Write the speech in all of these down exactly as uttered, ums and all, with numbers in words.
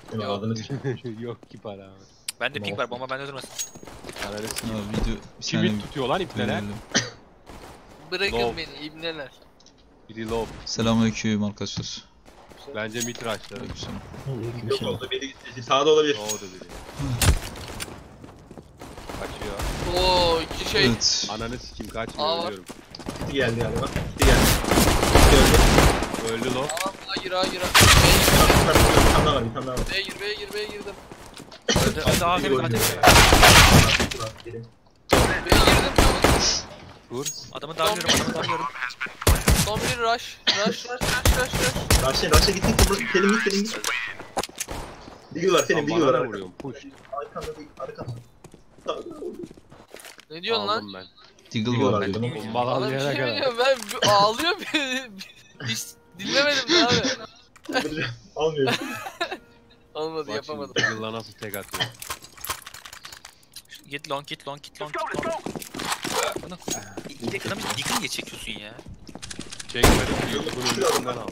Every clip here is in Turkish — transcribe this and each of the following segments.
Yok. Ağzını tükür. Yok ki para. Bende ping var, bomba bende durmasın. Ananı Ya sikeyim. video bir Kimi saniye tutuyor lan ipneler? verelim. Bırakın Low. beni ibneler. Biri low. Selamünaleyküm arkadaşlar. Bence mitraşları. Aleykümselam. Yok oldu. Biri gitti. Sağda olabilir. Doğdu biri. Kaçıyor. Oo iki şey. Evet. Ananı sikeyim kaçmıyor Aa. ölüyorum. Gitti geldi galiba. Gitti geldi. Gitti öldü. Öldü low. Tamam ha gir ha gir ha. Bir tane daha var. Bir tane daha var. B'ye gir B'ye gir B'ye girdim. Hadi hadi aferin ateş. Geri. B'ye girdim. Vur. Adamı darlıyorum adamı darlıyorum. Son bir rush. Rush rush rush rush rush. Raşe, Raşe gitti. Selim git, Selim git. Bilgi var, Selim bilgi Bana var. ne vuruyorum? Push. Arkanda değil, arkanda. Ne diyorsun lan? Aldım ben. Deagle Bilgi var var. dedim. Bana bir Bombalanmayana şey kadar. diyor ben b- ağlıyor bir hiç dinlemedim ya abi. Almıyor. Olmadı Bak yapamadım. şimdi Diggle'la nasıl tek atıyor. Git long git long git long git long. Bana İlk adamı dikkat niye çekiyorsun ya? Çekmedim. Bunun önünden al.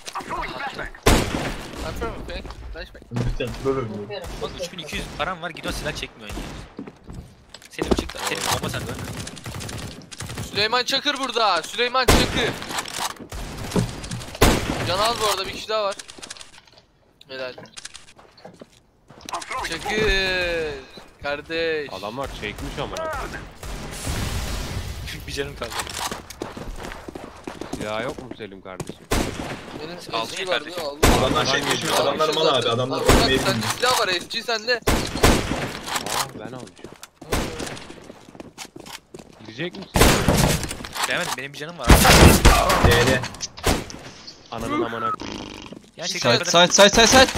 Aferin pek. Flashback. Lütfen, böyle böyle. Bak üç bin iki yüz param var gidiyor silah çekmiyorsun ya. Selim çık da Selim bomba sende öyle. Süleyman Çakır burada. Süleyman Çakır. Can az bu arada bir kişi daha var. Helal. Çakır. Kardeş. Adamlar çekmiş amına. Bir canım kaldı. Ya yok mu Selim kardeşim? Benim Aldın S G ya vardı. kardeşim. Aldım. Adamlar şey geçmiş, adamlar mal abi, adamlar oynamayı Sende bilmiyor. silah var. S G sende. Aa ben almışım. Girecek misin? Demedim benim bir canım var. D'de. Ananın amına. Gerçekten Side side side side side.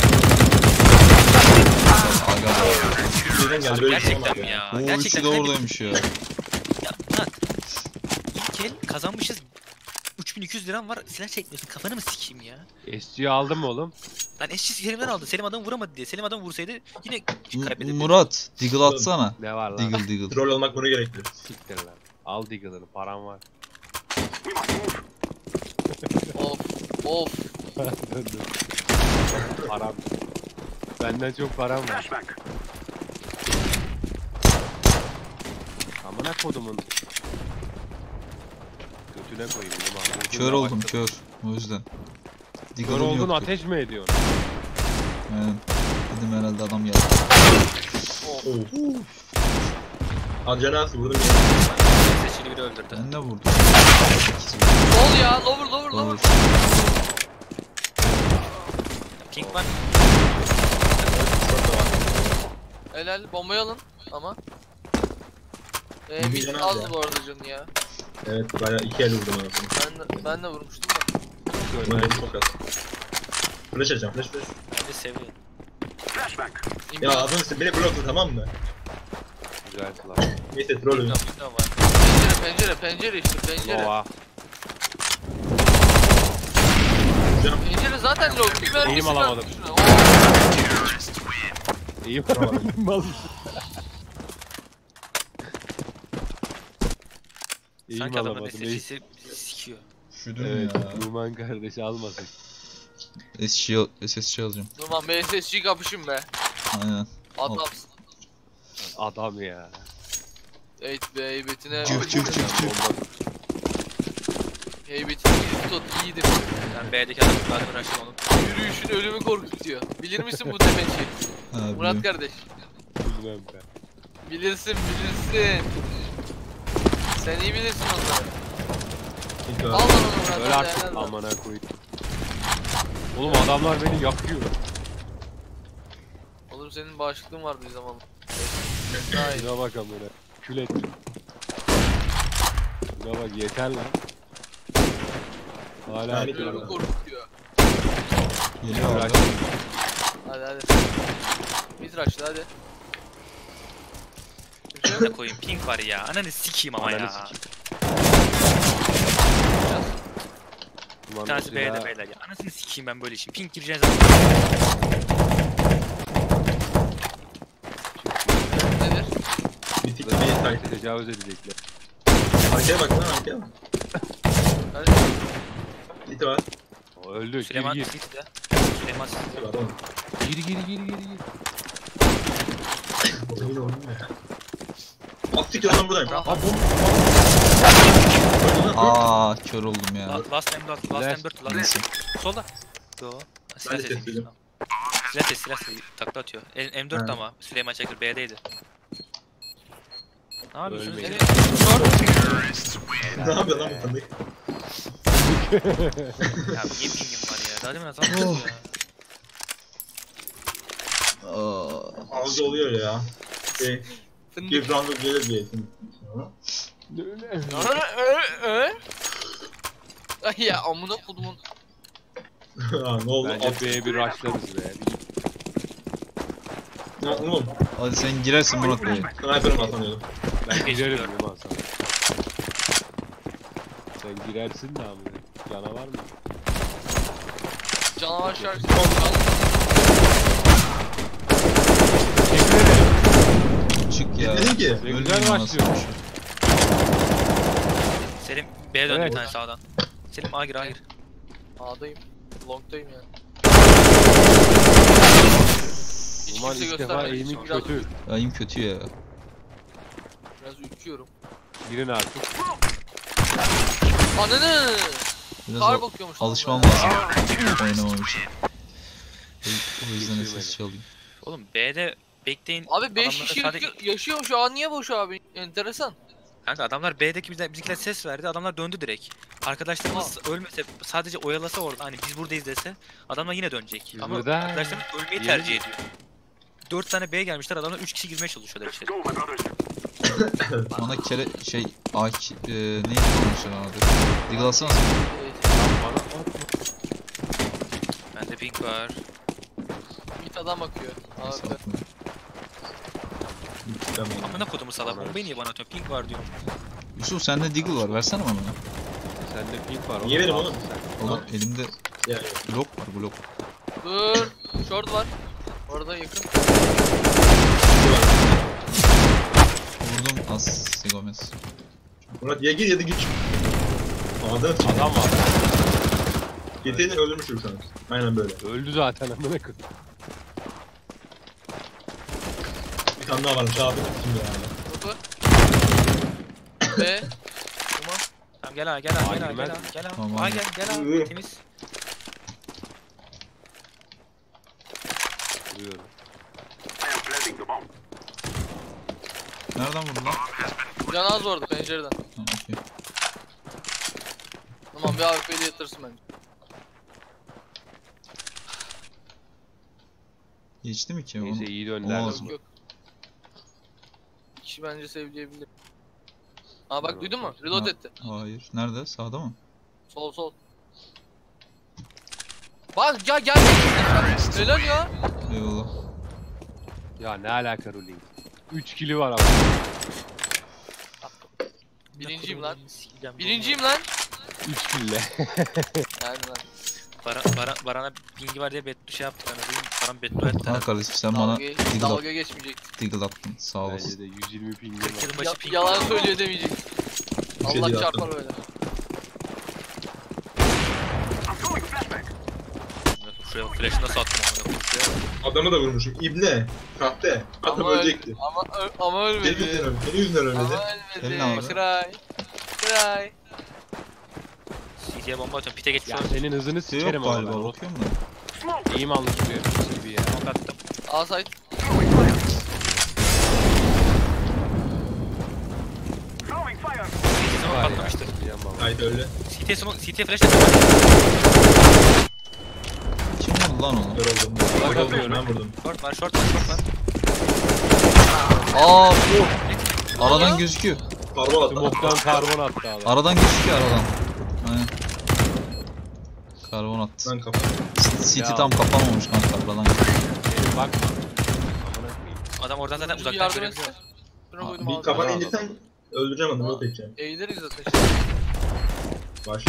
Aga be. Birden geldi, böyle bir şey Gerçekten olmaz mi ya. ya? Oo üçü Gerçekten de kaybettik. oradaymış ya. Ya Murat. İlk el kazanmışız. üç bin iki yüz liram var silah çekmiyorsun kafanı mı sikeyim ya? S G'yi aldın mı oğlum? Lan eşçi Selim'den aldı. Selim adamı vuramadı diye. Selim adamı vursaydı yine M- kaybederdi. Murat, Deagle atsana. Ne var lan? Deagle Deagle. Troll olmak bunu gerektiriyor. Siktir lan. Al Diggle'ını param var. Of. Of. Döndüm. Param. Benden çok param var. Amına kodumun. Götüne koyayım ulan. Kör oldum kör. O yüzden. Kör Deagle'ım oldun yoktu. ateş mi ediyorsun? Aynen. Dedim herhalde adam geldi. Of. Of. Al canası vurdum ya. Seçili biri öldürdü. Ben de vurdum. Sol ya. Lower lower Olur. lower. Pink var. Helal. Bombayı alın. Ama. Ee, Bir mid can al az ya. bu arada canı ya. Evet, bayağı iki el vurdum anasını. Ben de, ben de vurmuştum da. Bunun eli çok az. Flash açacağım, flash flash. Ben de seviyorum. Ya adamın üstüne beni blokla, tamam mı? Güzel silah. Neyse troll oyun. Window var. Pencere pencere pencere işte pencere. Nova. Pencere zaten low. Bir mermisi Eğim var alamadım. şuna. Oo. İyi Tamam. mal. İyi Sanki mal adamın alamadım. S C'si bizi sikiyor. Üşüdüm Evet, ya. Numan kardeş almasın. S S C, S S C alacağım. Numan B S S G kapışın be. Aynen. Adamsın. Adam ya. Evet be heybetine. Çık çık çık çık. Heybetini iyi tut iyidir. Ben B'deki adamı zaten uğraştım oğlum. Yürüyüşün ölümü korkutuyor. Bilir misin bu demeçi? Ha, Murat biliyorum. kardeş. Bilmem ben. Bilirsin bilirsin. Sen iyi bilirsin onları. İlk Al var. lan onu Murat. Öyle hadi, artık helal lan. amına koyayım. Oğlum adamlar beni yakıyor. Oğlum senin bağışıklığın vardı bir zaman. Daha iyi. Şuna bak amına. Kül ettim. Şuna bak yeter lan. Hala Yani yapıyor Ölümü lan. korkutuyor. Geliyor Bırak. orada. Hadi hadi. Mitraşlı hadi. Şuna koyayım pink var ya. Ananı sikeyim ama Ananı ya. sikeyim. Bir Ulan tanesi o B'de silah- beyler ya. Anasını sikeyim ben böyle işin. Pink gireceğiz zaman. Nedir? Bir tık beni takip. Tecavüz edecekler. Arkaya bak lan, arkaya bak. Hadi. Git var. O öldü. Gir Süleyman gir. git ya. Süleyman Git var oğlum. Gir Gir gir gir gir gir. Yine oyun ya. Attık ya lan buradayım. Aa bom. Aa kör oldum ya. La- Last M dört, last M dört, last Neyse. solda. Yo. Silah Ben de sesi. kestim. Silah sesi, silah sesi. Takla atıyor. M dört Ha. ama Süleyman Çakır B'deydi. Ne yapıyorsunuz? Ölmeyin. Nereye? Ne yapıyor lan bu tanıdık? Ya niye pingim var ya? Daha demin atamadım Oh. ya. Aa, Ağzı oluyor ya. Şey, bir round gelir diye. Ay ya amına kodumun. Ha ne oldu? Bence At. B'ye bir rushlarız be. Ne oğlum? hadi sen girersin Murat Bey. Sniper'ım atanıyordum. Ben girerim geçmiyorum. değil mi Hasan? Sen girersin de abi. Canavar mı? Canavar şarkısı. Çık ya. Dedim ki. Ne Öldüm güzel ya, başlıyormuş. Selim B'ye döndü Evet. bir tane sağdan. Selim A gir A gir. A'dayım. Long'dayım ya. Hiç Ulan kimse ilk defa göstermedi. eğimin Biraz- kötü. Ayım kötü ya. Biraz ürküyorum. Girin artık. Ananı! Biraz Kar al- bakıyormuş. alışmam lan lazım. Oynamam için. O- O yüzden ses çalayım. Oğlum B'de bekleyin. ben. Abi beş Adamlara kişi sadece- yaşıyor- yaşıyor şu an niye boş abi? Enteresan. Kanka adamlar B'deki bizden, bizimkiler ses verdi. Adamlar döndü direkt. Arkadaşlarımız ölmese sadece oyalasa orada hani biz buradayız dese adamlar yine dönecek. Biz Ama burada. arkadaşlarımız ölmeyi Diyelim. tercih ediyor. dört tane B'ye gelmişler adamlar üç kişi girmeye çalışıyorlar içeri. Bana kere şey Ak e, neydi konuşan adı? Diggle alsana sen. Bana at. Bende ping var. Bir adam bakıyor. Neyse, Abi. atmıyorum. Tamam. Amına kodumu salak. Bana- Bombayı niye bana atıyor? Ping var diyor. Yusuf sende Diggle var. Versene bana. Sende pink var. Niye onu benim al oğlum? sen. Oğlum elimde Ya, blok var blok. Dur. Short var. Orada yakın. Vurdum As Gomez. Murat ya gir ya da git. Ağzına çık. Adam var. Yeteğini öldürmüşüm sana. Aynen böyle. Öldü zaten amına koyayım. Bir tane daha varmış abi. Şimdi yani. Short var. B. Tamam. Tamam gel abi gel abi Aa, gel abi girmez gel mi? abi gel abi. Tamam, Aa abi. gel gel Hı. abi temiz. Vuruyorum. Nereden vurdun lan? Can az vardı pencereden. Ha, okey. Tamam bir A W P'li yatırsın bence. Geçti mi ki? Neyse Onu... iyi döndüler. Olmaz Yok mı? yok. Bir kişi bence sevleyebilir. Aa bak duydun mu? Reload Ha. etti. Hayır. Nerede? Sağda mı? Sol sol. Bak ya gel. Helal ya. Eyvallah. Ya ne alaka ruling? üç kili var ama. Birinciyim lan. Sikeceğim, Birinciyim lan. üç kille. Yani lan. Baran, Baran, Baran'a pingi var diye bettu şey yaptık hani değil mi? Baran bettu etti. Ha kardeşim sen bana Dalga, Diggle, at, dalga geçmeyecek. Diggle attın. Sağ Bence olasın. de yüz yirmi pingim kırk var. yılın Ya, başı ping. yalan söylüyor demeyecek. şey Allah değil çarpar aslında. öyle. Şuraya flash nasıl attım amına koyayım şuraya bak. Adamı da vurmuşum. İbne. Kahpe. Atıp Ama öl- ölecekti. Ama ö- ama Benim yüzümden ölmedi. ölmedi. Senin yüzünden ölmedi. Ama Senin ölmedi. abi. Kray. Kray. C T'ye bomba atıyorum pite geçmiş Ya oğlum. senin hızını Şey sikerim yok ama galiba. ben. Bakıyorum da. İyiyim anlaşılıyor. Bir ya. Bomba attım. A side. C T smoke Var ya. patlamıştır. Diyeceğim baba. Haydi öyle. C T smoke, C T flash atıyorum. Kim vurdu lan onu? Kör oldum. Bak Kör atıyorum. oldum. Ben vurdum. Short var, short var, short var. Aa bu. Aradan gözüküyor. Karbon attı. Smoke'tan karbon attı abi. Aradan gözüküyor aradan. Aynen. Karbon attı. Ben kapattım. City Ya. tam kapanmamış kanka aradan. Senin bakma. Amına koyayım. Adam oradan zaten Bir uzaktan yardım görebiliyor. etse. Şuna Aa, koydum Bir abi. kafanı Aa. indirsen öldüreceğim adamı. Yok edeceğim. Eğiliriz zaten işte. Başla.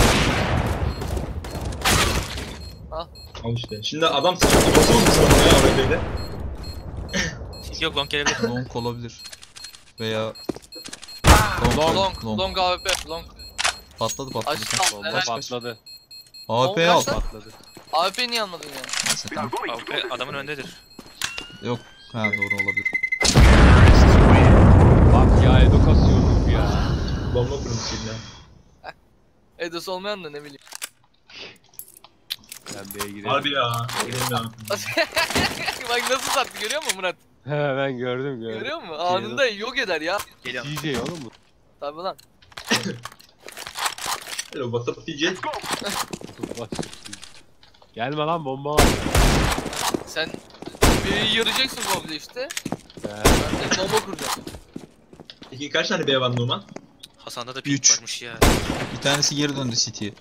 Al. Al işte. Şimdi adam sıçradı. Nasıl oldu sana ya A W P'de? C T yok long gelebilir. Long olabilir. Veya Long, long, long, long A W P, long. Patladı patladı. Açtı al, Bomba helal. patladı. A W P'yi al. Long kaçta? Patladı. A W P'yi niye almadın yani? Neyse tamam. A W P adamın öndedir. Yok. Ha doğru olabilir. Bak ya edukasyon ya. Bomba kurmuş yine. Edos olmayan da ne bileyim. Ben B'ye gidelim. Harbi ya. Gidelim ya. Bak nasıl sattı görüyor musun Murat? He ben gördüm gördüm. Görüyor musun? Anında yok eder ya. Geliyorum. D J oğlum bu. Tabii lan. Hello what's up D J? Bak. Gelme lan bomba var. Sen bir yarayacaksın komple işte. He. Ben de bomba kuracağım. Peki kaç tane B var Numan? Hasan'da da pik Üç. varmış ya. Bir tanesi geri döndü City'ye.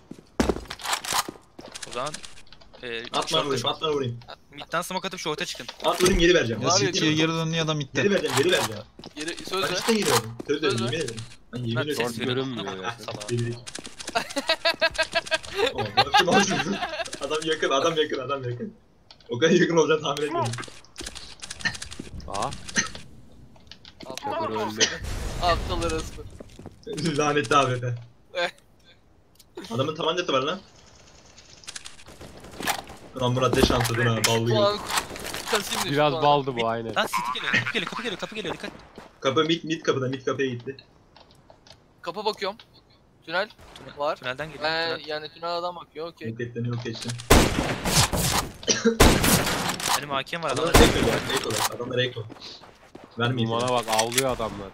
O zaman e, Atma short'a vurayım, short. atma vurayım. Mid'den smoke atıp short'a çıkın. At vurayım geri vereceğim. Ya Var ya, City'ye çok- geri döndü ya da midde. Geri vereceğim, geri vereceğim. Geri söz Ben ver. cidden geri verdim. Söz Söz veriyorum, ver. yemin ederim. Ben yemin Ben ederim. ses Short veriyorum. görünmüyor ya. Salak. Delilik. Oğlum, bakayım al şunu. Adam yakın, adam yakın, adam yakın. O kadar yakın olacağını tahmin etmedim. Aha. Çakır öldü. Aptal arası. Lanetli A W P. Eh. Adamın tabancası var lan. Lan Murat ne şanslısın ha, ballı gibi. Puan kasayım diye. Biraz puan. baldı bu aynen. Lan City geliyor, kapı geliyor, kapı geliyor, kapı geliyor, dikkat. Kapı mid, mid kapıda, mid kapıya gitti. Kapa bakıyorum. Tünel var. Tünelden geliyor. Ben Tünel. yani tünel adam bakıyor okey. Yok ettim, yok ettim. Benim A K'm var Adamlar adamlar. Eko var, Eko var. Adamlar Eko. Vermeyin. Numara bak avlıyor adamlar.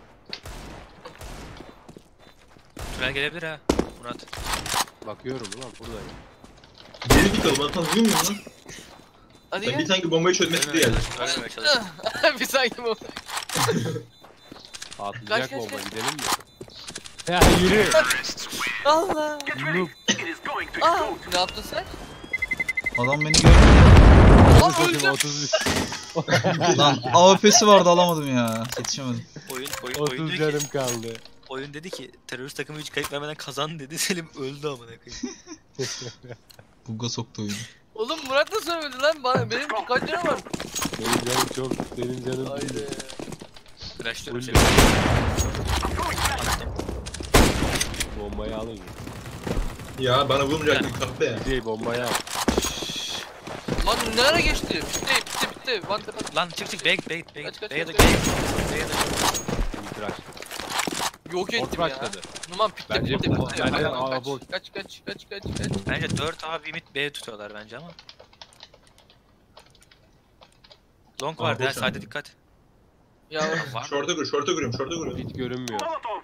Tünel gelebilir ha. Murat. Bakıyorum ulan buradayım. Geri bir kalı, bana tam duymuyor musun lan? Hadi Ben gel. bir sanki bombayı çözmek gibi geldi. Ölmemeye çalış. Bir sanki bu. Atlayacak Kaç, kaç, bomba kaç. gidelim mi? Ya yürü. Allah. Noob. Aa, ne yaptın sen? Adam beni gördü. Aa Satayım öldüm. otuz üç. Lan A W P'si vardı alamadım ya. Yetişemedim. Oyun, oyun, oyun otuz dedi ki, canım kaldı. oyun dedi ki terörist takımı hiç kayıp vermeden kazan dedi. Selim öldü amına koyayım. Bug'a soktu oyunu. Oğlum Murat da söylemedi lan. Bana, benim kaç lira var? Benim canım çok, senin canın. Haydi. Crashlıyorum Öldü. Selim. Bombayı alın ya. Ya bana vurmayacak bir kahpe ya. D J bombayı al. Lan ne ara geçti? Bitti bitti bitti. One tap. Lan çık çık B'ye git B'ye git B'ye Kaç, git. kaç, B'ye de kaç, B'ye git. B'ye de. İtiraz. Yok ettim Short ya. başladı. Numan pitte Bence pitte bu- pitte. bence Kaç, aa, boş. kaç kaç kaç kaç kaç. Bence dört A bir mid B tutuyorlar bence ama. Long Aa, vardı ha boş sade yani. dikkat. Ya Var mı? Şorta kur, şorta kuruyorum, şorta kuruyorum. Hiç görünmüyor.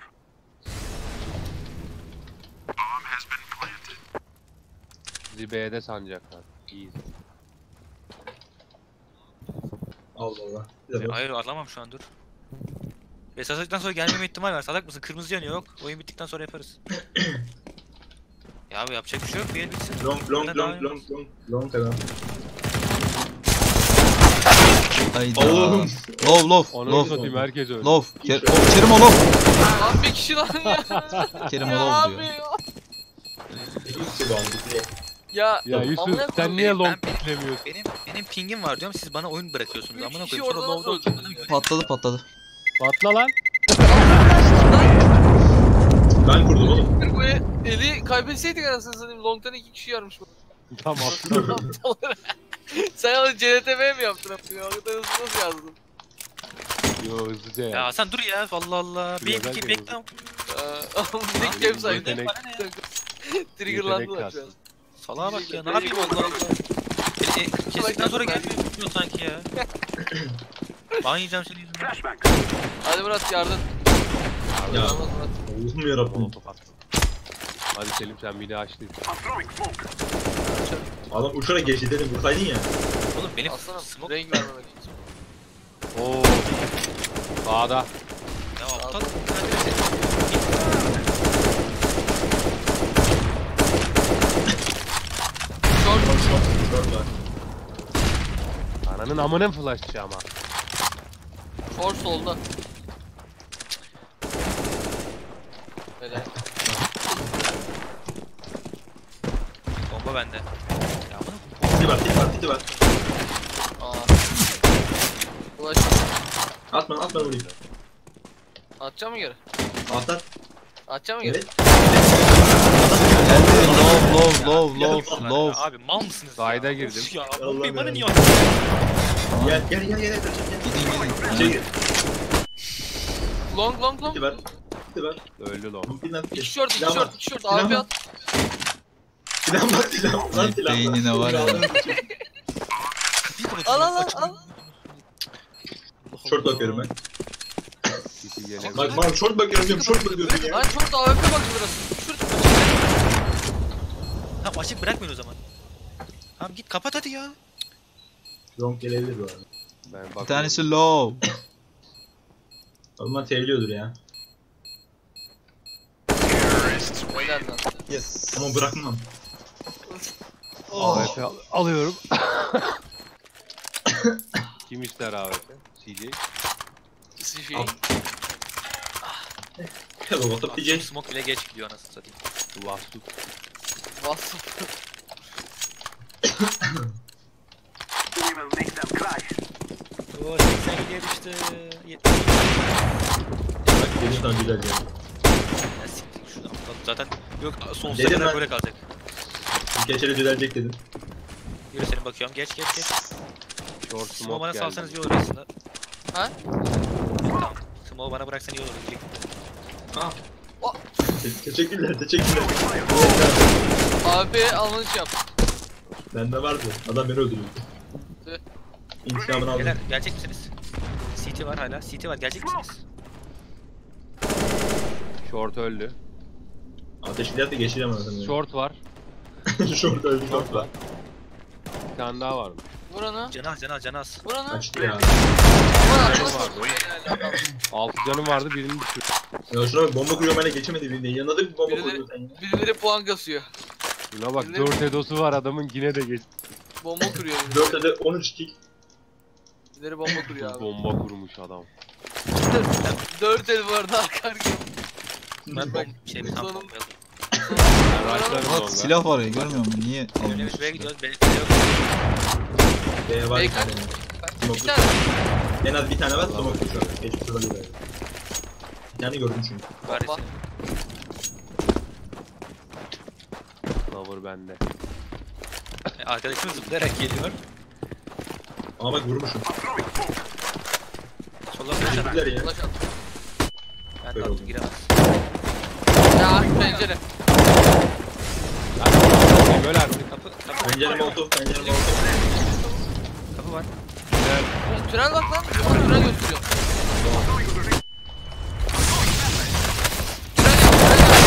Bizi B'de sanacaklar. İyi. Allah Allah. Bir de bak. Hayır alamam şu an dur. Ve sasadıktan sonra gelmeme ihtimal var. Salak mısın? Kırmızı yanıyor yok. Oyun bittikten sonra yaparız. Ya bu yapacak bir şey yok. Bir el bitsin. Long, long, Bana daha long, iyi long, long, long kadar. Hayda. Oğlum. Love love Onu love. satayım herkes öldü. Love. Ker oh, Kerim o love. lan bir kişi lan ya. Kerim o Ya love abi diyor. ya. İki kişi bağlı. Ya Ya amına Yusuf koyayım, sen niye benim- long ben- piklemiyorsun? Benim benim pingim var diyorum. Siz bana oyun bırakıyorsunuz. Üç Amına kişi koyayım. Sonra orada low nasıl low. öldü? Patladı patladı. Patla lan. Ben kurdum oğlum. Bir bu eli kaybetseydik anasını satayım. Long'tan iki kişi yarmış bu. Tamam. Sen onu C N T V mi yaptın abi? Ya, o kadar hızlı nasıl yazdın? Yo hızlıca Ya ya. Hasan dur ya. Allah Allah. Bir Yazar iki ki bekle. Eee Nick game saydı. Yetenek, Triggerlandılar şu an. Salağa bak ya. Ne yapayım Allah Allah. Beni e, kestikten sonra gelmiyor sanki ya. Ben yiyeceğim senin yüzünden. Hadi Murat yardım. Ya. Yalnız Murat. Allah'ım yarabbim. Molotof attım. Hadi Selim sen bir de açtın. Adam uçarak geçti dedim, vursaydın ya. Oğlum benim Aslanım smoke. renk vermemek için. Oo. Sağda. Ya aptal. Short Short var. Ananın amının flashçı ama. short solda. Helal. Bomba bende. Ya bunu Titi var, titi var, titi var. Aa. Ulaş. Atma, atma vurayım. Atacağım mı geri? At at. Atacağım mı geri? Evet. Geldi. Low low low low low. Abi mal mısınız ya? Sahide girdim. Of ya. Allah'ım Bombayı bana ya. niye atıyorsun? Gel gel gel gel. Gidin Şey gidin. gir. Long long long. Gitti ver. Gitti ver. Öldü lan. Bir lan. İki short, iki Silah short, var. iki short. Silah Abi var. at. Silah var silah var. Lan Ay, silah var. beynine var ya. Al al al al. Short bakıyorum ben. City gene. Bak bak short bakıyorum diyorum short bakıyorum ya. Lan short A W P bak burası. Şurada. Tamam açık bırakmayın o zaman. Tamam git kapat hadi ya. Long gelebilir bu arada. Ben Bir bak. tanesi low. Onlar seviliyordur ya. Helal lan. Yes. Ama bırakmam. A W P al- alıyorum. Kim ister A W P? C J. Şey. Al. Hello what up D J? Smoke bile geç gidiyor anasını satayım. Vasut. Bastım. Oo seksen gidiyor düştü. yetmiş. Dedim sana güzel ya. Ya siktir şuradan. Zaten yok sonsuza Dedim kadar ben. böyle kalacak. Bir keçeli düzelecek dedim. Yürü senin bakıyorum. Geç geç geç. Short Smoke smoke bana geldi. salsanız iyi olur aslında. Ha? Tamam. Smoke bana bıraksan iyi olur. diyecektim. Te- Teşekkürler teşekkürler. Abi almanış yap. Bende vardı. Adam beni öldürüyordu. Tüh. İntikamını aldım. Beyler gelecek misiniz? C T var hala. C T var. Gelecek misiniz? Short öldü. Ateşli yatı geçiremem adamı. Short var. Short öldü short var. Bir tane daha var mı? Vur onu. Canaz canaz canaz. Vur onu. Kaçtı ya. Aman Canım arkadaşlar. vardı. Helal adam. Altı canım vardı birini düşürdüm. Ya şuna bak bomba kuruyorum hala geçemedi birini. Yanına da bir bomba Biri de- kuruyor sen ya. Birileri puan kasıyor. Buna bak Birini- dört edosu var adamın yine de geç. Bomba kuruyor. birileri. dört elde on üç kick. Birileri bomba kuruyor abi. Bomba kurmuş adam. Dört el bu arada arka arkaya. Ben ben şey bir tam Sonunda- bombayalım. Ben rushlarım Bak onunla. silah var ya görmüyor musun? Niye Öyle almıyorsun? bir şuraya gidiyoruz. Benim de yok. B'ye var bir Bacon. tane. Bir Smoke. tane. En az bir tane var smoke şu an. Geçmiş olabilir. Bir tane gördüm çünkü. Var ya Bak. senin. Cover bende. E, Arkadaşım zıplayarak geliyor. Ama bak vurmuşum. Sola flash at. Teşekkürler ya. Flash at. Ben de Böyle attım oldu. giremez. Ya pencere. Böyle artık. Kapı kapı Pencere molotov, pencere molotov. kapı var. Güzel. Tünel bak lan. Bana tünel gösteriyor. Tünel yap,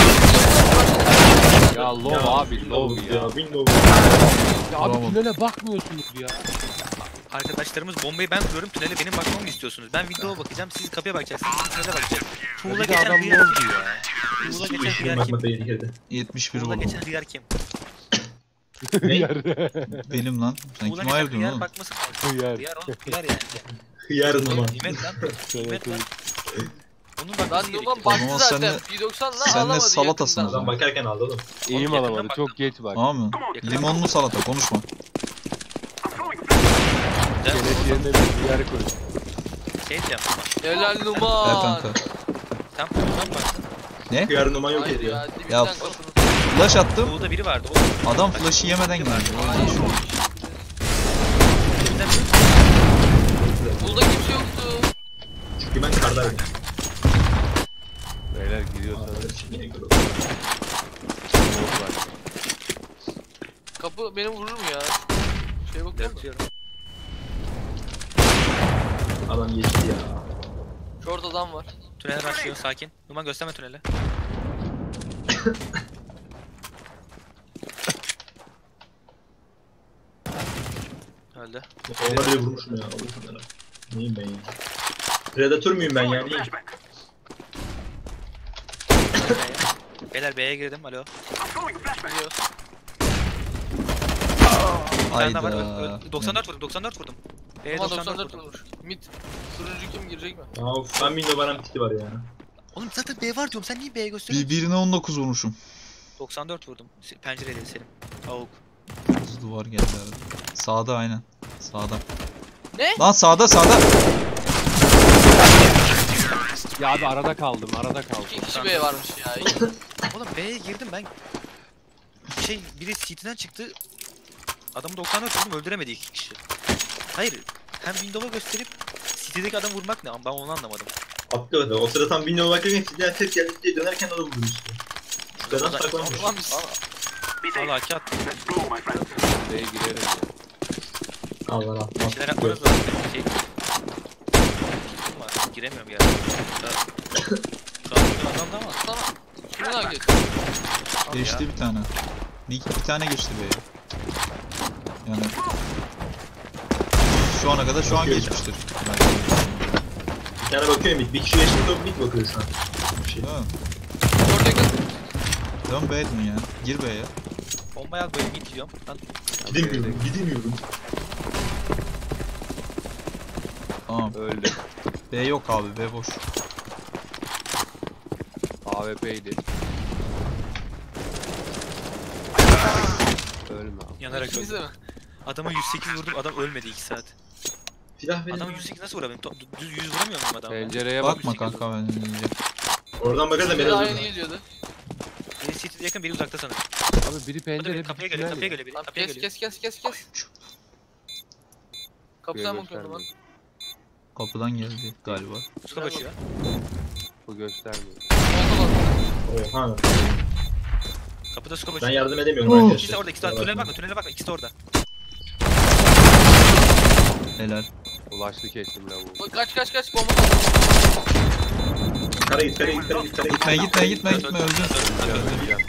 tünel yap. Ya low abi low ya. Windows. Ya abi Bravo. tünele bakmıyorsunuz ya. Arkadaşlarımız bombayı ben kuruyorum. Tünele benim bakmamı mı istiyorsunuz? Ben videoya bakacağım. Siz kapıya bakacaksınız. Siz tünele bakacaksınız. Tuğla Bir de geçen adam hıyar low kim? diyor. Tuğla Bu geçen işin hıyar kim? bakmada yeni girdi. yetmiş bir Tuğla oldu. geçen hıyar kim? Yerde. Benim lan. Sen Tuğla kim hayır geçen diyorsun hıyar oğlum? bakması mı? Hıyar. Hıyar oğlum hıyar yani. Hıyar numara. Nimet lan. Nimet lan. Onun bakması Lan gerekiyor. Numan baktı zaman zaten. senle- P doksanla senle alamadı salatasın yakından. o zaman. Adam bakarken aldı oğlum. İyiyim Yakından alamadı baktım. çok geç bak. Tamam mı? Yakından Limonlu salata konuşma. Güzel. Kelet yerine bir yer koy. Şey diyeceğim. Helal Ver Numan. kanka. Tam Tuğla'dan baktın. Hıyar numara yok Hayır ediyor. ya. Dibimden Ya, kapının. Flash attım. Tuğla'da biri vardı. O Adam flash'ı yemeden geldi. Hayır. dibimden Bulda kimse yoktu. Çünkü ben kardaydım. Beyler gidiyorsanız Yine gördüm. smoke var. Kapı beni vurur mu ya? Şey bakıyor mu? dörtüyorum. Adam geçti ya. Short adam var. Tünele başlıyor sakin. Numan gösterme tünele. Öldü. Ona bile vurmuşum ya. Allah'ım yarabbim. Neyim ben ya? Predatör müyüm ben ya? Neyim? Beyler B'ye girdim. Alo. Biliyor. Bir tane daha var. Öl- Hayda. öl- doksan dört vurdum. doksan dört vurdum. B'ye Ama doksan dört doksan dört vurdum. vurmuş. Mid. Turuncu kim girecek mi? Ya of ben window baran tiki var ya. Oğlum zaten B var diyorum. Sen niye B'ye gösteriyorsun? Bir, birine on dokuz vurmuşum. doksan dört vurdum. Se- Pencereydi Selim. Avuk. Hızlı duvar geldi arada. Sağda aynen. Sağda. Ne? Lan sağda sağda. Ya abi arada kaldım arada kaldım. İki kişi B varmış ya. Oğlum B'ye girdim ben. Şey biri C T'den çıktı. Adamı doksan dört vurdum, öldüremedi iki kişi. Hayır. Hem window'a gösterip C T'deki adam vurmak ne? Ben onu anlamadım. Atlı o sırada tam bilmiyorum bakarken sizden ses geldi diye dönerken adam vurdu işte. Şuradan saklanmış. Ulan biz. Valla aki attım. B'ye girerim ya. Allah Allah. Bir şeyler yapmanız lazım. Şey... Var, giremiyorum ya. Şu an bir adam da ama. Sana. Şuradan geç. Al Geçti ya. bir tane. Bir, bir tane geçti be. Yani şu ana kadar şu an geçmiştir. Belki. Bir tane bakıyorum bir, bir kişi geçti top mid bakıyor şu an. Bir şey. Değil mi? Ortaya gel. Dön B'ye dön ya. Gir B'ye. Bombaya al böyle mid diyorum. Lan Gidemiyorum, gidemiyorum. Tamam. Öldü. B yok abi. B boş. A W P'ydi. Ölme abi. yanarak İkimiz öldüm. de mi? Adama yüz sekiz vurdum, adam ölmedi iki saat. Silah verin. Adamı yüz sekiz nasıl vurabilirim? To- Düz yüz vuramıyor muyum adamı? Pencereye bak. Bakma kanka ben diyeceğim. Oradan bakarız da Bir beni daha yeni öldürdü. geliyordu. Biri C T'de yakın, biri uzakta sanırım. Abi biri Hadi pencere, biri biri kapıya geliyor, tünel kapıya ya. geliyor biri. Tamam Kapıya kes geliyor. kes kes kes kes. Kapıdan Kapıya bakıyorum ben. göstermiyor. Kapıdan geldi galiba. Usta açıyor. Bu göstermiyor. Solda bak. Oha. Kapıda scope Ben açıyor. yardım edemiyorum Oh. İkisi de arkadaşlar. orada, ikisi de orada. Tünele bakma, tünele bakma. İkisi de orada. Helal. Ulaştı kestim lavuğu. Bak, Kaç kaç kaç bomba. Kara git, kara git, kara git, kara git. Gitme gitme gitme gitme öldün. Öleceğim.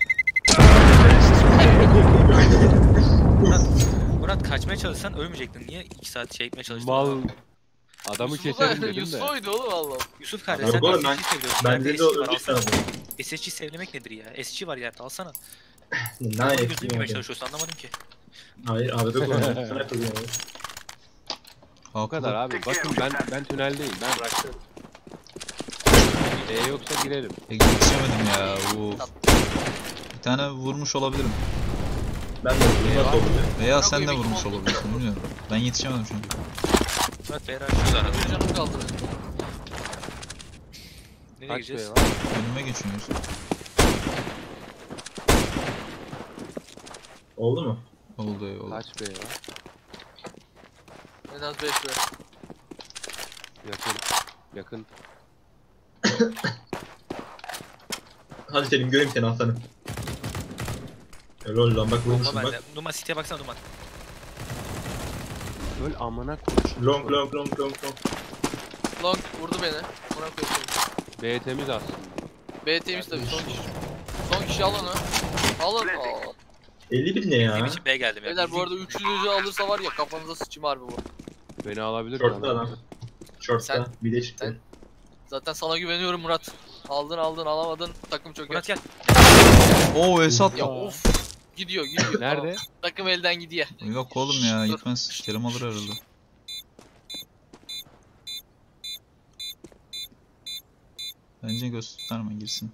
Murat, Murat kaçmaya çalışsan ölmeyecektin. Niye iki saat şey etmeye çalıştın? Mal. Adamı keserim dedim de. Yusuf'uydu oğlum valla. Yusuf kardeş Yok sen oğlum, ben- S S G seviyorsun. Ben Yerde de S S G var, öldük alsana. sanırım. S S G sevlemek nedir ya? S G var yerde, alsana. Ne Bunu yapayım gözlemlemeye yani? çalışıyorsun, anlamadım ki. Hayır, abi de kullanıyorum. Sana kullanıyorum. O kadar abi. Bakın ben ben tüneldeyim. Ben bırakıyorum. E yoksa girerim. E, yetişemedim ya. Uf. Bir tane vurmuş olabilirim. Ben de nasıl oldu? Veya Yok, sen de yemek vurmuş oldu. olabilirsin bilmiyorum. Ben yetişemedim çünkü. Murat beyler açıyoruz arada. Bir canım kaldı. Nereye Kaç gireceğiz? B var? Önüme geçiyoruz. Oldu mu? Oldu oldu. Kaç B var? En az beş be. Yakın. Yakın. Hadi Selim göreyim seni aslanım. Lol lan bak vurmuşsun Bomba bak. bende. Numan City'ye baksana Numan. Öl amına koyayım. Long long long long long. Long vurdu beni. Buna koyayım. B temiz aslında. B temiz tabii son kişi. Son kişi al onu. Alın. Aa. elli bir ne Benim ya? için B geldim ya. Beyler bu arada üçlüyü alırsa var ya kafanıza sıçayım harbi bu. Beni alabilir Short'ta adam. Short'ta Sen- bir de çıktı. sen- Zaten sana güveniyorum Murat. Aldın aldın alamadın takım çöker. Murat gel. Oo Esat. Ya of. Gidiyor gidiyor. Nerede? Tamam. Takım elden gidiyor. Yok oğlum ya Dur. gitmez. Kerim alır herhalde. Bence gösterme girsin.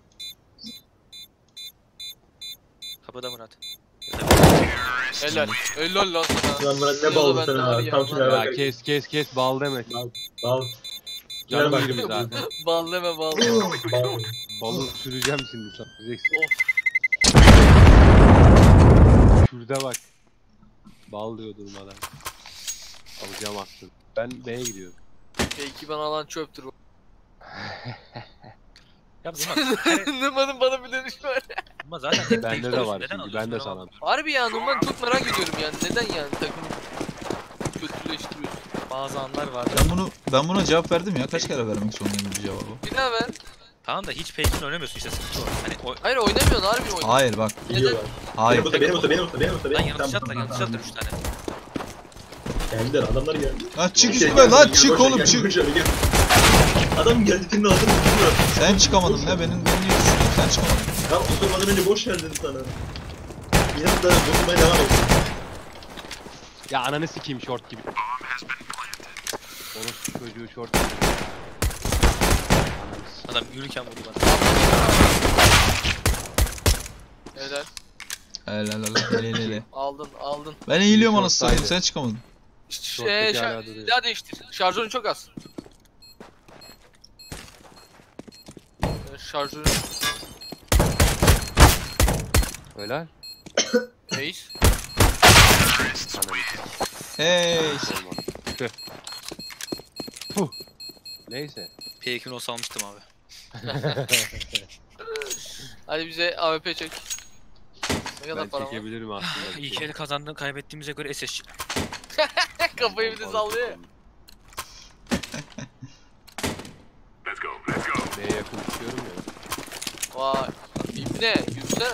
Kapıda Murat. Helal. Helal lan sana. Lan Murat ne Yolu baldı benden sana var ha. ya. Tam şuna Ya bak. kes kes kes bal deme. Bal. Canım Bak. yirmi zaten. Bal deme bal. Bal. Balı süreceğim şimdi sen. Diyeceksin. Of. Şurada bak. Bal diyor durmadan. Alacağım aklını. Ben B'ye gidiyorum. Belki bana alan çöptür bu. Ya Numan. Numan'ın bana bir dönüş var. Numan zaten hep Bende de bekliyorsun. var Neden çünkü. alıyorsun? Ben de Ben sana. anlamadım. Harbi ya Numan çok merak ediyorum yani. Neden yani takımı kötüleştiriyorsun? Bazı anlar var. Ben bunu ben buna cevap verdim ya. Kaç kere vermek zorundayım bu cevabı? Bir daha ver. Tamam da hiç Peyton oynamıyorsun işte, sıkıntı o. Hani o... Hayır oynamıyorsun harbi oynuyorsun. Hayır bak. Gidiyorlar. Hayır. Benim olsa benim olsa benim olsa benim olsa Lan benim. yanlış Tamam, atlar, tamam, yanlış tamam. atlar üç tane. Geldiler adamlar geldi. Lan çık Gel, üstüme gel, lan gel, çık boş ver, oğlum gel, çık. boş ver, gel. Adam geldi senin ağzını tutuyor. Sen çıkamadın ne benim beni niye düşünüyorsun sen çıkamadın. Ya oturmadan önce boş verdin sana. İnan da dokunmaya devam et. Ya ananı sikeyim short gibi. Orospu çocuğu short gibi. Adam yürürken vurdu bana. Helal. Helal helal hele hele. Aldın aldın. Ben eğiliyorum Short anasını satayım saydı. sen çıkamadın. Şey, hala şar duruyor. daha değiştir. Şarjörün çok az. Evet, Şarjörün. Helal. Ace. Ananı Hey. olmadı. Tüh. Puh. Neyse. P ikinin olsa almıştım abi. Hadi bize A W P çek. Ne kadar Ben para var? çekebilirim aslında. bir İlk şey. eli kazandığını kaybettiğimize göre S S. Kafayı bir de sallıyor ya. B'ye yakın tutuyorum ya. Vay. İbne yürüsene.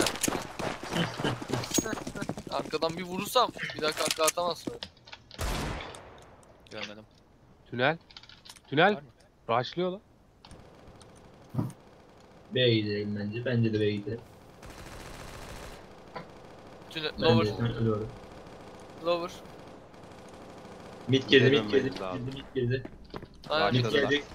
Arkadan bir vurursam bir dakika arka atamazsın. Görmedim. Tünel. Tünel. Var mı? Rushlıyor lan. B'ye gidelim bence. Bence de B'ye gidelim. Tüne, Bence lower, de doğru. lower. Mid girdi, mid Bilemem girdi, ben daha. mid girdi, mid girdi. Aynen. Mid Başladılar. gelecek.